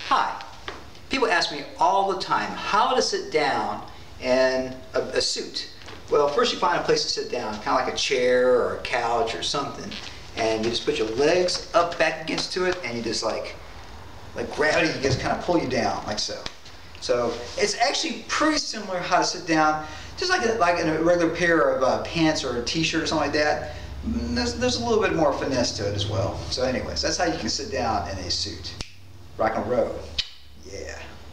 Hi. People ask me all the time how to sit down in a suit. Well, first you find a place to sit down, kind of like a chair or a couch or something, and you just put your legs up back against to it, and you just like gravity, you just kind of pull you down like so. So it's actually pretty similar how to sit down, just like in a regular pair of pants or a t-shirt or something like that. There's a little bit more finesse to it as well. So anyways, that's how you can sit down in a suit. Rock and roll. Yeah.